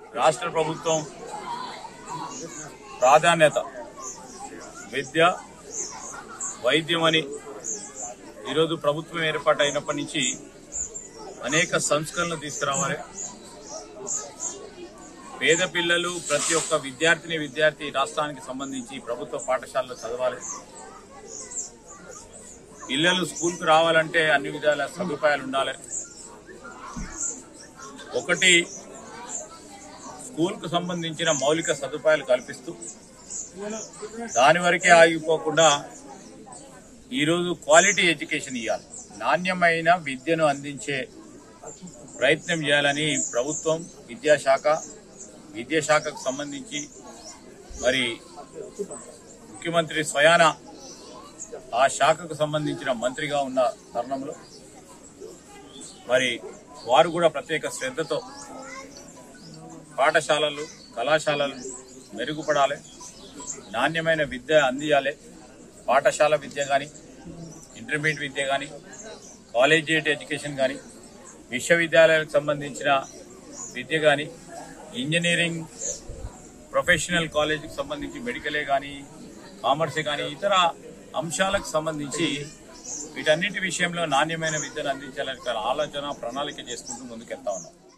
రాష్ట్ర ప్రభుత్వం ప్రాధాన్యత విద్య వైద్యమని ఈరోజు ప్రభుత్వం ఏర్పాటైనప్పటి నుంచి అనేక సంస్కరణలు తీసుకురావాలి. పేద పిల్లలు ప్రతి ఒక్క విద్యార్థి రాష్ట్రానికి సంబంధించి ప్రభుత్వ పాఠశాలలో చదవాలి. పిల్లలు స్కూల్కి రావాలంటే అన్ని విధాల సదుపాయాలు ఉండాలి. ఒకటి, స్కూల్కు సంబంధించిన మౌలిక సదుపాయాలు కల్పిస్తూ దాని వరకే ఆగిపోకుండా ఈరోజు క్వాలిటీ ఎడ్యుకేషన్ ఇవ్వాలి, నాణ్యమైన విద్యను అందించే ప్రయత్నం చేయాలని ప్రభుత్వం విద్యాశాఖకు సంబంధించి మరి ముఖ్యమంత్రి స్వయాన ఆ శాఖకు సంబంధించిన మంత్రిగా ఉన్న తరుణంలో మరి వారు కూడా ప్రత్యేక శ్రద్ధతో పాఠశాలలు కళాశాలలు మెరుగుపడాలి, నాణ్యమైన విద్య అందియాలి. పాఠశాల విద్య కానీ, ఇంటర్మీడియట్ విద్య కానీ, కాలేజియేట్ ఎడ్యుకేషన్ కానీ, విశ్వవిద్యాలయాలకు సంబంధించిన విద్య కానీ, ఇంజనీరింగ్ ప్రొఫెషనల్ కాలేజీకి సంబంధించి మెడికలే కానీ, కామర్సే కానీ, ఇతర అంశాలకు సంబంధించి వీటన్నిటి విషయంలో నాణ్యమైన విద్యను అందించాలని ఆలోచన ప్రణాళిక చేసుకుంటూ ముందుకెళ్తా ఉన్నాం.